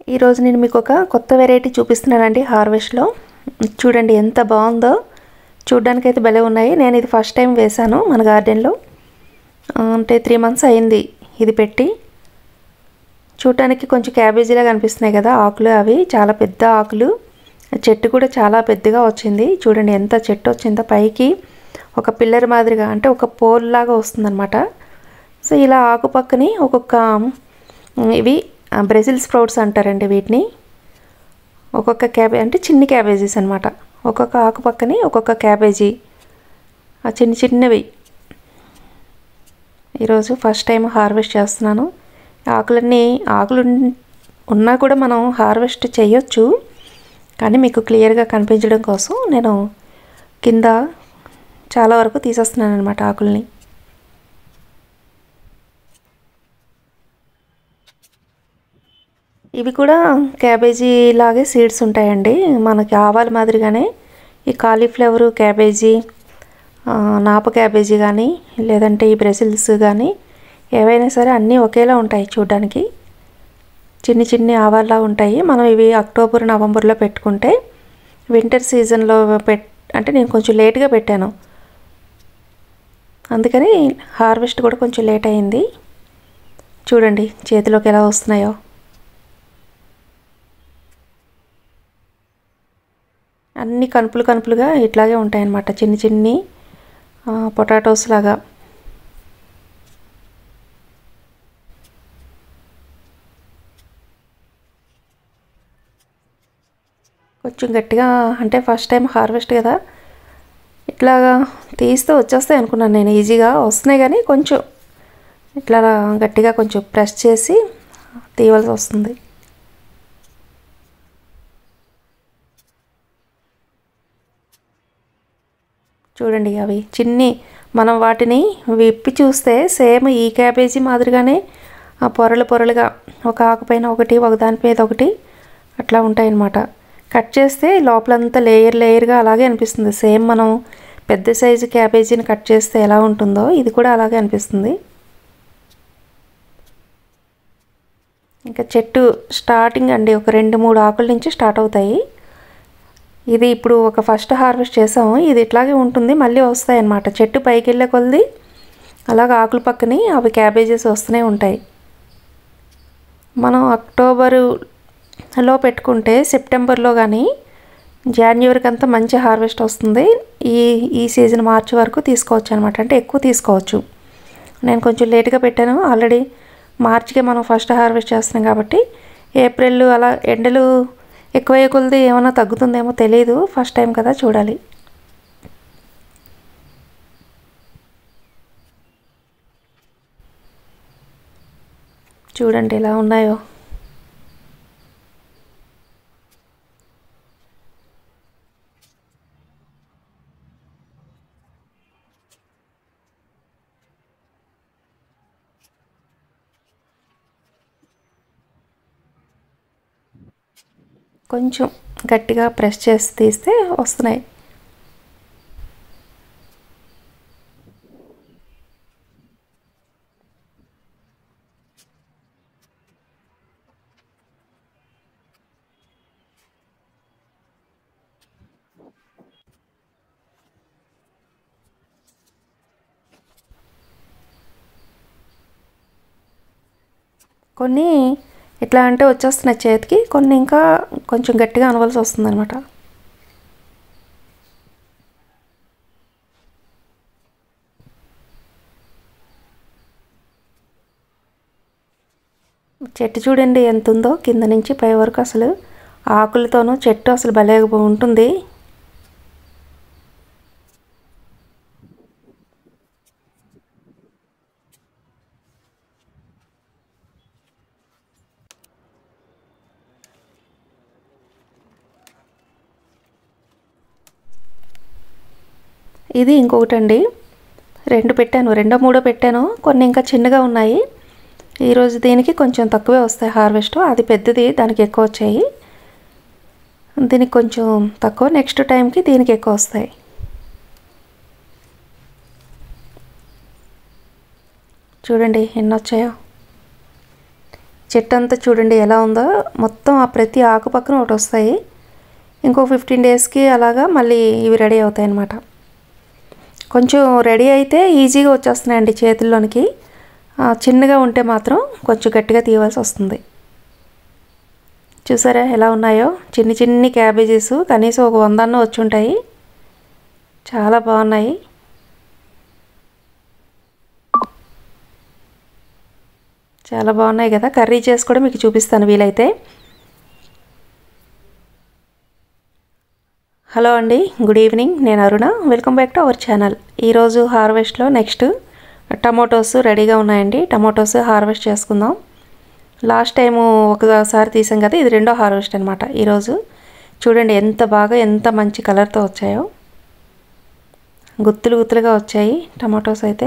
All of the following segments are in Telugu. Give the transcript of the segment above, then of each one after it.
ఈరోజు నేను మీకు ఒక కొత్త వెరైటీ చూపిస్తున్నానండి హార్వెస్ట్లో. చూడండి ఎంత బాగుందో, చూడ్డానికి అయితే భలే ఉన్నాయి. నేను ఇది ఫస్ట్ టైం వేశాను మన గార్డెన్లో. అంటే 3 months అయింది ఇది పెట్టి. చూడటానికి కొంచెం క్యాబేజీలాగా అనిపిస్తున్నాయి కదా ఆకులు, అవి చాలా పెద్ద ఆకులు. చెట్టు కూడా చాలా పెద్దగా వచ్చింది. చూడండి ఎంత చెట్టు వచ్చిందో, పైకి ఒక పిల్లర్ మాదిరిగా, అంటే ఒక పోల్ లాగా వస్తుందన్నమాట. సో ఇలా ఆకు పక్కని ఒక్కొక్క ఇవి బ్రెజిల్ స్ప్రౌట్స్ అంటారండి వీటిని. ఒక్కొక్క అంటే చిన్ని క్యాబేజీస్ అనమాట. ఒక్కొక్క ఆకు పక్కని ఒక్కొక్క క్యాబేజీ, ఆ చిన్న చిన్నవి. ఈరోజు ఫస్ట్ టైం హార్వెస్ట్ చేస్తున్నాను. ఆకులు ఉన్నా కూడా మనం హార్వెస్ట్ చేయొచ్చు, కానీ మీకు క్లియర్గా కనిపించడం కోసం నేను కింద చాలా వరకు తీసేస్తున్నాను అనమాట ఆకుల్ని. ఇవి కూడా క్యాబేజీ లాగే సీడ్స్ ఉంటాయండి, మనకి ఆవాల మాదిరిగానే. ఈ కాలీఫ్లవరు క్యాబేజీ, నాప క్యాబేజీ కానీ లేదంటే ఈ బ్రెజిల్స్ కానీ ఏవైనా సరే అన్నీ ఒకేలా ఉంటాయి చూడ్డానికి. చిన్ని చిన్ని ఆవాల్లా ఉంటాయి. మనం ఇవి అక్టోబర్ నవంబర్లో పెట్టుకుంటే వింటర్ సీజన్లో అంటే నేను కొంచెం లేట్గా పెట్టాను, అందుకని హార్వెస్ట్ కూడా కొంచెం లేట్ అయింది. చూడండి చేతిలోకి ఎలా వస్తున్నాయో. అన్ని కనుపులుగా ఇట్లాగే ఉంటాయన్నమాట, చిన్ని చిన్ని పొటాటోస్ లాగా. కొంచెం గట్టిగా, అంటే ఫస్ట్ టైం హార్వెస్ట్ కదా, ఇట్లాగా తీస్తే వచ్చేస్తాయి అనుకున్నాను నేను. ఈజీగా వస్తున్నాయి కానీ కొంచెం ఇట్లా గట్టిగా కొంచెం ప్రెస్ చేసి తీయవలసి వస్తుంది. చూడండి అవి చిన్ని, మనం వాటిని విప్పి చూస్తే సేమ్ ఈ క్యాబేజీ మాదిరిగానే పొరలుగా ఒక ఆకుపైన ఒకటి, ఒకదాని మీద ఒకటి అట్లా ఉంటాయన్నమాట. కట్ చేస్తే లోపలంతా లేయర్గా అలాగే అనిపిస్తుంది. సేమ్ మనం పెద్ద సైజు క్యాబేజీని కట్ చేస్తే ఎలా ఉంటుందో ఇది కూడా అలాగే అనిపిస్తుంది. ఇంకా చెట్టు స్టార్టింగ్ అండి, ఒక 2-3 ఆకుల నుంచి స్టార్ట్ అవుతాయి. ఇది ఇప్పుడు ఒక ఫస్ట్ హార్వెస్ట్ చేసాము, ఇది ఇట్లాగే ఉంటుంది, మళ్ళీ వస్తాయి అన్నమాట. చెట్టు పైకి వెళ్ళే కొలది అలాగే ఆకుల పక్కని అవి క్యాబేజెస్ వస్తూనే ఉంటాయి. మనం అక్టోబరులో పెట్టుకుంటే సెప్టెంబర్లో కానీ జనవరికి అంతా మంచి హార్వెస్ట్ వస్తుంది. ఈ సీజన్ మార్చి వరకు తీసుకోవచ్చు అనమాట, అంటే ఎక్కువ తీసుకోవచ్చు. నేను కొంచెం లేట్గా పెట్టాను, ఆల్రెడీ మార్చికే మనం ఫస్ట్ హార్వెస్ట్ చేస్తున్నాం కాబట్టి. ఏప్రిల్ అలా ఎండలు ఎక్కువయ్యే కొలది ఏమైనా తగ్గుతుందేమో తెలియదు, ఫస్ట్ టైం కదా, చూడాలి. చూడండి ఎలా ఉన్నాయో. కొంచెం గట్టిగా ప్రెస్ చేసి తీస్తే వస్తున్నాయి. కొన్ని ఎట్లా అంటే వచ్చేస్తున్నాయి చేతికి, కొన్ని ఇంకా కొంచెం గట్టిగా అనవలసి వస్తుంది అనమాట. చెట్టు చూడండి ఎంత ఉందో, కింద నుంచి పై వరకు అసలు ఆకులతోనూ చెట్టు అసలు భలే ఉంటుంది. ఇది ఇంకొకటండి, 2 పెట్టాను, 2-3 పెట్టాను, కొన్ని ఇంకా చిన్నగా ఉన్నాయి. ఈరోజు దీనికి కొంచెం తక్కువే వస్తాయి హార్వెస్ట్, అది పెద్దది, దానికి ఎక్కువ వచ్చాయి. దీనికి కొంచెం తక్కువ, నెక్స్ట్ టైంకి దీనికి ఎక్కువ వస్తాయి. చూడండి ఎన్ని వచ్చాయో. చెట్టు అంతా చూడండి ఎలా ఉందో, మొత్తం ఆ ప్రతి ఆకు పక్కన ఒకటి వస్తాయి. ఇంకో 15 డేస్కి అలాగా మళ్ళీ ఇవి రెడీ అవుతాయి అన్నమాట. కొంచెం రెడీ అయితే ఈజీగా వచ్చేస్తున్నాయండి చేతుల్లోనికి. చిన్నగా ఉంటే మాత్రం కొంచెం గట్టిగా తీయవలసి వస్తుంది. చూసారా ఎలా ఉన్నాయో, చిన్ని చిన్ని క్యాబేజెస్ కనీసం ఒక 100 అన్న వచ్చి ఉంటాయి. చాలా బాగున్నాయి. చాలా బాగున్నాయి కదా. కర్రీ చేసి కూడా మీకు చూపిస్తాను వీలైతే. హలో అండి, గుడ్ ఈవినింగ్. నేను Aruna. Welcome back to our channel. ఈరోజు హార్వెస్ట్లో నెక్స్ట్ టమోటోస్ రెడీగా ఉన్నాయండి. టమోటోస్ హార్వెస్ట్ చేసుకుందాం. లాస్ట్ టైము ఒకసారి తీసాం కదా, ఇది రెండో హార్వెస్ట్ అనమాట. ఈరోజు చూడండి ఎంత బాగా, ఎంత మంచి కలర్తో వచ్చాయో. గుత్తులు గుత్తులుగా వచ్చాయి టమాటోస్ అయితే.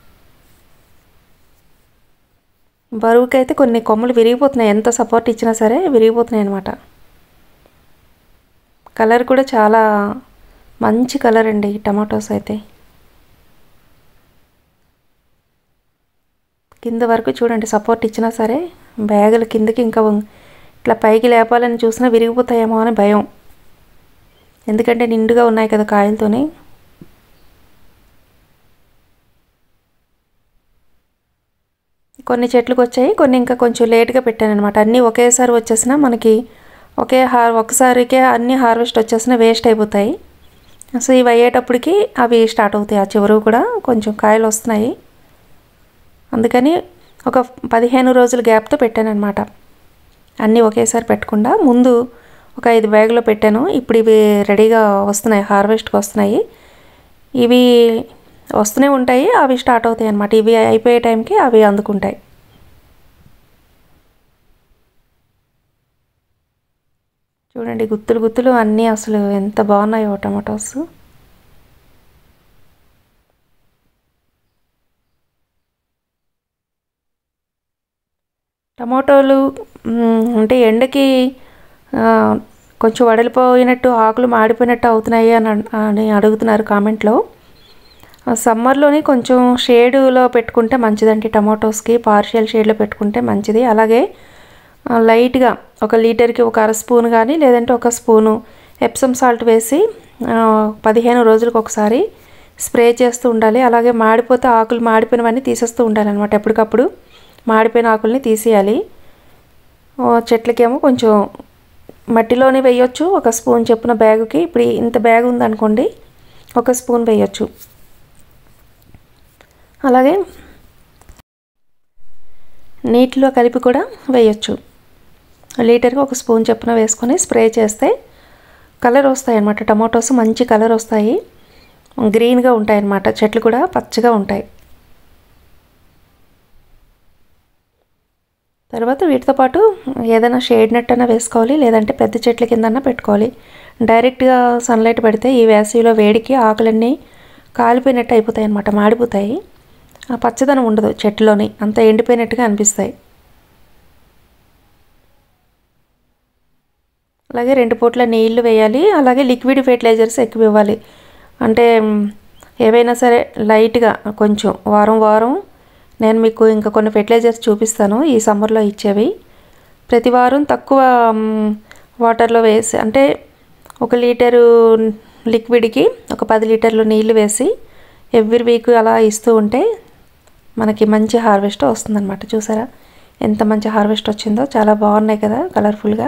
బరువుకైతే కొన్ని కొమ్మలు విరిగిపోతున్నాయి, ఎంత సపోర్ట్ ఇచ్చినా సరే విరిగిపోతున్నాయి అనమాట. కలర్ కూడా చాలా మంచి కలర్ అండి టమాటోస్ అయితే. కింద వరకు చూడండి సపోర్ట్ ఇచ్చినా సరే బ్యాగుల కిందకి ఇంకా ఇట్లా పైకి లేపాలని చూసినా విరిగిపోతాయేమో అని భయం, ఎందుకంటే నిండుగా ఉన్నాయి కదా కాయలతోని. కొన్ని చెట్లకు వచ్చాయి, కొన్ని ఇంకా కొంచెం లేట్గా పెట్టాను అనమాట. అన్నీ ఒకేసారి వచ్చేసినా మనకి ఒకసారికే అన్నీ హార్వెస్ట్ వచ్చేసినా వేస్ట్ అయిపోతాయి. సో ఇవి అయ్యేటప్పటికి అవి స్టార్ట్ అవుతాయి. ఆ చివరు కూడా కొంచెం కాయలు వస్తున్నాయి. అందుకని ఒక 15 రోజుల గ్యాప్తో పెట్టాను అనమాట. అన్నీ ఒకేసారి పెట్టకుండా ముందు ఒక 5 బ్యాగులో పెట్టాను. ఇప్పుడు ఇవి రెడీగా వస్తున్నాయి, హార్వెస్ట్కి వస్తున్నాయి. ఇవి వస్తూనే ఉంటాయి, అవి స్టార్ట్ అవుతాయి అన్నమాట. ఇవి అయిపోయే టైంకి అవి అందుకుంటాయి. చూడండి గుత్తులు గుత్తులు అన్నీ అసలు ఎంత బాగున్నాయో టమాటోస్. టమాటోలు అంటే ఎండకి కొంచెం వడలిపోయినట్టు, ఆకులు మాడిపోయినట్టు అవుతున్నాయి అని అడుగుతున్నారు కామెంట్లో. సమ్మర్లోని కొంచెం షేడులో పెట్టుకుంటే మంచిదండి టమాటోస్కి. పార్షియల్ షేడ్లో పెట్టుకుంటే మంచిది. అలాగే లైట్గా 1 లీటర్కి ఒక అర స్పూన్ కానీ లేదంటే 1 స్పూను ఎప్సమ్ సాల్ట్ వేసి 15 రోజులకు ఒకసారి స్ప్రే చేస్తూ ఉండాలి. అలాగే మాడిపోతే ఆకులు మాడిపోయినవన్నీ తీసేస్తూ ఉండాలి అనమాట. ఎప్పటికప్పుడు మాడిపోయిన ఆకుల్ని తీసేయాలి. చెట్లకేమో కొంచెం మట్టిలోనే వేయొచ్చు, 1 స్పూన్ చొప్పున బ్యాగుకి. ఇప్పుడు ఇంత బ్యాగ్ ఉందనుకోండి, 1 స్పూన్ వేయొచ్చు. అలాగే నీటిలో కలిపి కూడా వేయొచ్చు. లీటర్కి 1 స్పూన్ చొప్పున వేసుకొని స్ప్రే చేస్తే కలర్ వస్తాయి అన్నమాట. టమాటోస్ మంచి కలర్ వస్తాయి, గ్రీన్గా ఉంటాయి అన్నమాట. చెట్లు కూడా పచ్చగా ఉంటాయి. తర్వాత వీటితో పాటు ఏదైనా షేడ్ నెట్ అయినా వేసుకోవాలి, లేదంటే పెద్ద చెట్ల కిందన్నా పెట్టుకోవాలి. డైరెక్ట్గా సన్లైట్ పడితే ఈ వేసవిలో వేడికి ఆకులన్నీ కాలిపోయినట్టు అయిపోతాయి అన్నమాట, మాడిపోతాయి. ఆ పచ్చదనం ఉండదు చెట్టులోని, అంత ఎండిపోయినట్టుగా అనిపిస్తాయి. అలాగే 2 పూట్ల నీళ్లు వేయాలి. అలాగే లిక్విడ్ ఫెర్టిలైజర్స్ ఎక్కువ ఇవ్వాలి. అంటే ఏవైనా సరే లైట్గా కొంచెం వారం నేను మీకు ఇంకా కొన్ని ఫెర్టిలైజర్స్ చూపిస్తాను ఈ సమ్మర్లో ఇచ్చేవి. ప్రతి వారం తక్కువ వాటర్లో వేసి, అంటే 1 లీటరు లిక్విడ్కి ఒక 10 లీటర్లు నీళ్లు వేసి ఎవ్రీ వీక్ అలా ఇస్తూ ఉంటే మనకి మంచి హార్వెస్ట్ వస్తుందన్నమాట. చూసారా ఎంత మంచి హార్వెస్ట్ వచ్చిందో, చాలా బాగున్నాయి కదా కలర్ఫుల్గా.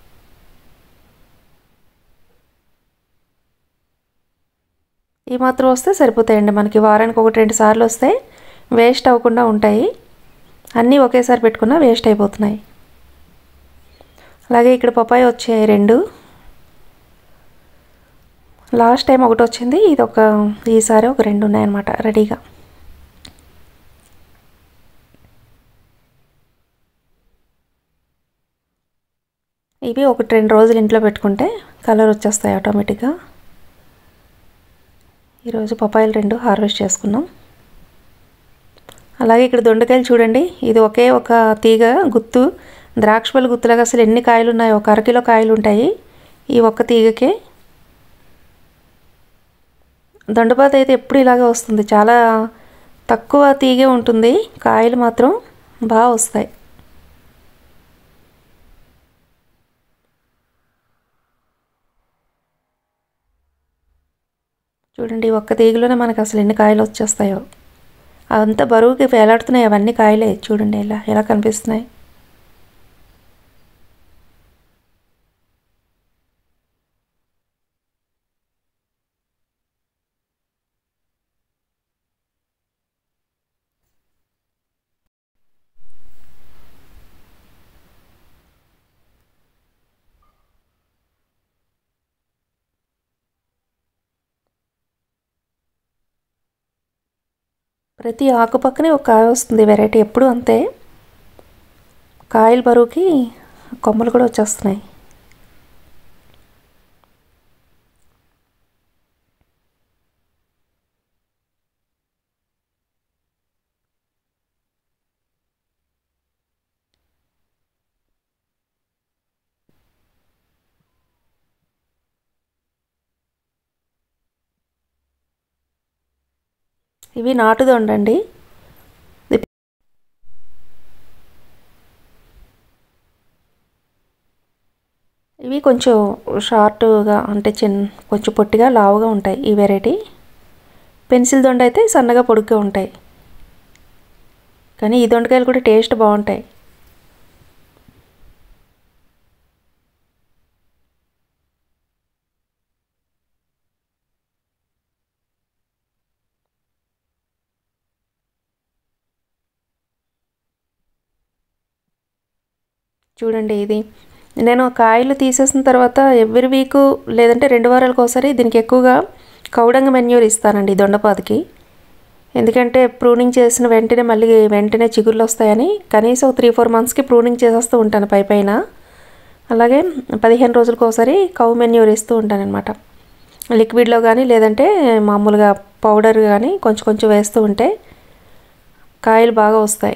ఈ మాత్రం వస్తే సరిపోతాయండి మనకి. వారానికి 1-2 సార్లు వస్తే వేస్ట్ అవ్వకుండా ఉంటాయి. అన్నీ ఒకేసారి పెట్టుకున్నా వేస్ట్ అయిపోతున్నాయి. అలాగే ఇక్కడ పపాయ వచ్చాయి 2. లాస్ట్ టైం 1 వచ్చింది, ఈసారి ఒక 2 ఉన్నాయన్నమాట రెడీగా. ఇవి 1-2 రోజులు ఇంట్లో పెట్టుకుంటే కలర్ వచ్చేస్తాయి ఆటోమేటిక్గా. ఈరోజు పపాయలు 2 హార్వెస్ట్ చేసుకున్నాం. అలాగే ఇక్కడ దొండకాయలు చూడండి, ఇది ఒకే ఒక తీగ గుత్తు, ద్రాక్షపల్లి గుత్తులాగా అసలు ఎన్ని కాయలు ఉన్నాయో, 1 అరకిలో కాయలు ఉంటాయి ఈ ఒక్క తీగకే. దొండపాత అయితే ఎప్పుడు ఇలాగే వస్తుంది, చాలా తక్కువ తీగే ఉంటుంది, కాయలు మాత్రం బాగా వస్తాయి. చూడండి ఒక్క తీగలోనే మనకు అసలు ఎన్ని కాయలు వచ్చేస్తాయో. అంత బరువుకి వేలాడుతున్నాయి అవన్నీ కాయలే. చూడండి ఎలా ఎలా కనిపిస్తున్నాయి. ప్రతి ఆకు పక్కనే ఒక కాయ వస్తుంది. వెరైటీ ఎప్పుడు అంతే. కాయల బరువుకి కొమ్మలు కూడా వచ్చేస్తున్నాయి. ఇవి నాటుదొండండి. ఇవి కొంచెం షార్ట్గా అంటే కొంచెం పొట్టిగా లావుగా ఉంటాయి ఈ వెరైటీ. పెన్సిల్ దొండ అయితే సన్నగా పొడుగ్గా ఉంటాయి. కానీ ఈ దొండకాయలు కూడా టేస్ట్ బాగుంటాయి. చూడండి ఇది నేను కాయలు తీసేసిన తర్వాత ఎవ్రీ వీక్ లేదంటే 2 వారాలకు ఒకసారి దీనికి ఎక్కువగా కౌడంగ మెన్యూర్ ఇస్తానండి దొండపాదికి. ఎందుకంటే ప్రూనింగ్ చేసిన వెంటనే చిగుర్లు వస్తాయని కనీసం 3-4 మంత్స్కి ప్రూనింగ్ చేసేస్తూ ఉంటాను పైన. అలాగే 15 రోజులకు ఒకసారి కౌ మెన్యూర్ ఇస్తూ ఉంటాను అనమాట. లిక్విడ్లో కానీ లేదంటే మామూలుగా పౌడర్ కానీ కొంచెం కొంచెం వేస్తూ ఉంటే కాయలు బాగా వస్తాయి.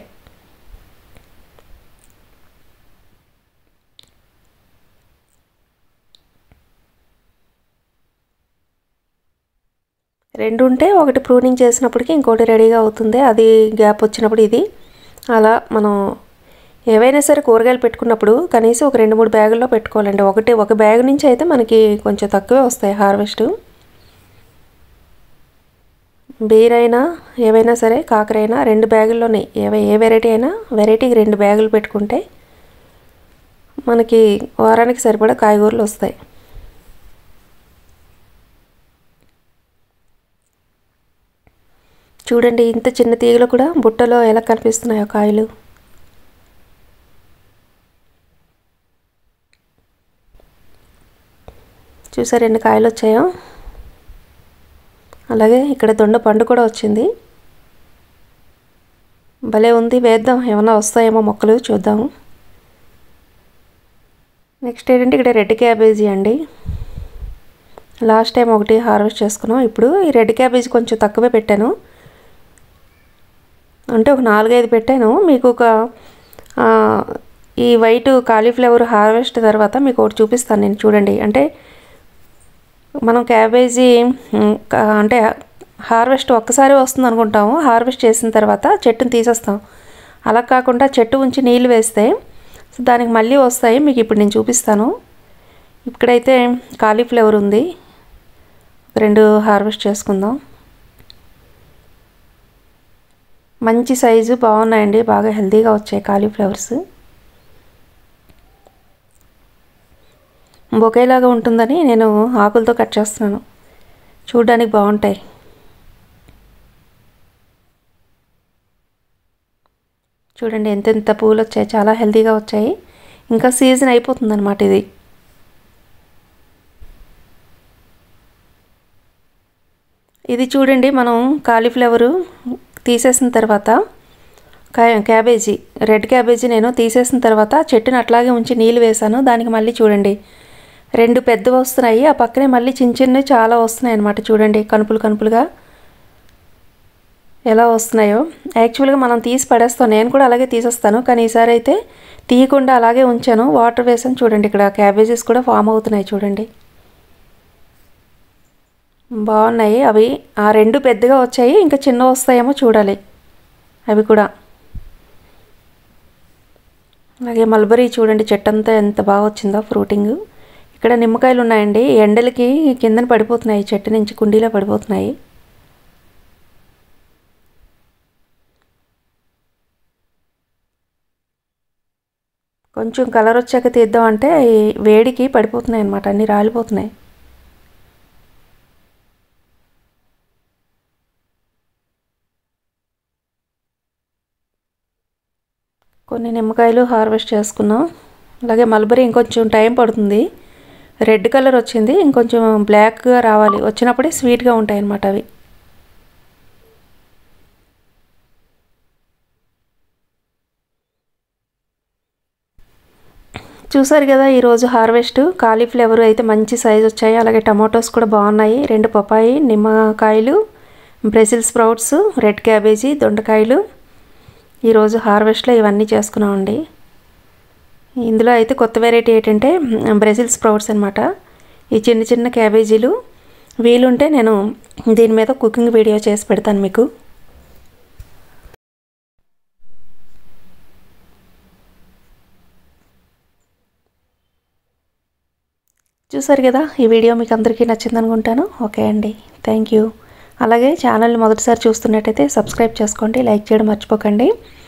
రెండు ఉంటే ఒకటి ప్రూనింగ్ చేసినప్పటికీ ఇంకోటి రెడీగా అవుతుంది. అది గ్యాప్ వచ్చినప్పుడు ఇది అలా మనం ఏవైనా సరే కూరగాయలు పెట్టుకున్నప్పుడు కనీసం ఒక 2-3 బ్యాగుల్లో పెట్టుకోవాలండి. ఒక బ్యాగ్ నుంచి అయితే మనకి కొంచెం తక్కువే వస్తాయి హార్వెస్ట్. బీరైనా ఏవైనా సరే కాకరైనా 2 బ్యాగుల్లోనే ఏ వెరైటీ అయినా వెరైటీకి 2 బ్యాగులు పెట్టుకుంటే మనకి వారానికి సరిపడా కాయగూరలు వస్తాయి. చూడండి ఇంత చిన్న తీగలు కూడా బుట్టలో ఎలా కనిపిస్తున్నాయో కాయలు. చూసారు ఎన్ని కాయలు వచ్చాయో. అలాగే ఇక్కడ దొండ పండు కూడా వచ్చింది. భలే ఉంది. వేద్దాం ఏమైనా వస్తాయేమో మొక్కలు చూద్దాము. నెక్స్ట్ ఏంటంటే ఇక్కడ రెడ్ క్యాబేజీ అండి. లాస్ట్ టైం ఒకటి హార్వెస్ట్ చేసుకున్నాం. ఇప్పుడు ఈ రెడ్ క్యాబేజీ కొంచెం తక్కువే పెట్టాను. అంటే ఒక 4-5 పెట్టాను. మీకు ఈ వైట్ కాలీఫ్లవర్ హార్వెస్ట్ తర్వాత మీకు ఒకటి చూపిస్తాను నేను. చూడండి అంటే మనం క్యాబేజీ అంటే హార్వెస్ట్ ఒక్కసారి వస్తుంది అనుకుంటాము. హార్వెస్ట్ చేసిన తర్వాత చెట్టుని తీసేస్తాం. అలా కాకుండా చెట్టు ఉంచి నీళ్ళు వేస్తే దానికి మళ్ళీ వస్తాయి. మీకు ఇప్పుడు నేను చూపిస్తాను. ఇక్కడైతే కాలీఫ్లవర్ ఉంది. 2 హార్వెస్ట్ చేసుకుందాం. మంచి సైజు బాగున్నాయండి. బాగా హెల్తీగా వచ్చాయి కాలీఫ్లవర్స్. బొకేలాగా ఉంటుందని నేను ఆకులతో కట్ చేస్తున్నాను. చూడడానికి బాగుంటాయి. చూడండి ఎంతెంత పూలు వచ్చాయి. చాలా హెల్తీగా వచ్చాయి. ఇంకా సీజన్ అయిపోతుంది అన్నమాట ఇది. ఇది చూడండి మనం కాలీఫ్లవరు తీసేసిన తర్వాత క్యాబేజీ రెడ్ క్యాబేజీ నేను తీసేసిన తర్వాత చెట్టుని అట్లాగే ఉంచి నీళ్ళు వేసాను. దానికి మళ్ళీ చూడండి 2 పెద్దవి వస్తున్నాయి. ఆ పక్కనే మళ్ళీ చిన్నవి చాలా వస్తున్నాయి అన్నమాట. చూడండి కనుపులుగా ఎలా వస్తున్నాయో. యాక్చువల్గా మనం తీసి పడేస్తాం. నేను కూడా అలాగే తీసేస్తాను. కానీ ఈసారి అయితే తీయకుండా అలాగే ఉంచాను. వాటర్ వేసాను. చూడండి ఇక్కడ క్యాబేజెస్ కూడా ఫామ్ అవుతున్నాయి. చూడండి బాగున్నాయి. అవి ఆ 2 పెద్దగా వచ్చాయి. ఇంకా చిన్నవి వస్తాయేమో చూడాలి అవి కూడా. అలాగే మల్బరీ చూడండి చెట్టు అంతా ఎంత బాగా వచ్చిందో ఫ్రూటింగ్. ఇక్కడ నిమ్మకాయలు ఉన్నాయండి, ఎండలకి కిందన పడిపోతున్నాయి, చెట్టు నుంచి కుండీలో పడిపోతున్నాయి. కొంచెం కలర్ వచ్చాక తీద్దామంటే వేడికి పడిపోతున్నాయి అన్నమాట, అన్నీ రాలిపోతున్నాయి. కొన్ని నిమ్మకాయలు హార్వెస్ట్ చేసుకున్నాం. అలాగే మల్బరీ ఇంకొంచెం టైం పడుతుంది, రెడ్ కలర్ వచ్చింది, ఇంకొంచెం బ్లాక్గా రావాలి, వచ్చినప్పుడే స్వీట్గా ఉంటాయి అన్నమాట అవి. చూసారు కదా ఈరోజు హార్వెస్ట్. కాలీఫ్లవర్ అయితే మంచి సైజు వచ్చాయి, అలాగే టమాటోస్ కూడా బాగున్నాయి, 2 పపాయి, నిమ్మకాయలు, బ్రెజిల్ స్ప్రౌట్స్, రెడ్ క్యాబేజీ, దొండకాయలు. ఈరోజు హార్వెస్ట్లో ఇవన్నీ చేసుకున్నామండి. ఇందులో అయితే కొత్త వెరైటీ ఏంటంటే బ్రెజిల్ స్ప్రౌట్స్ అనమాట. ఈ చిన్న చిన్న క్యాబేజీలు, వీలుంటే నేను దీని మీద కుకింగ్ వీడియో చేసి పెడతాను మీకు. చూసారు కదా, ఈ వీడియో మీకు అందరికీ నచ్చింది అనుకుంటాను. ఓకే అండి, థ్యాంక్ యూ. అలాగే ఛానల్ని మొదటిసారి చూస్తున్నట్టయితే సబ్స్క్రైబ్ చేసుకోండి, లైక్ చేయడం మర్చిపోకండి.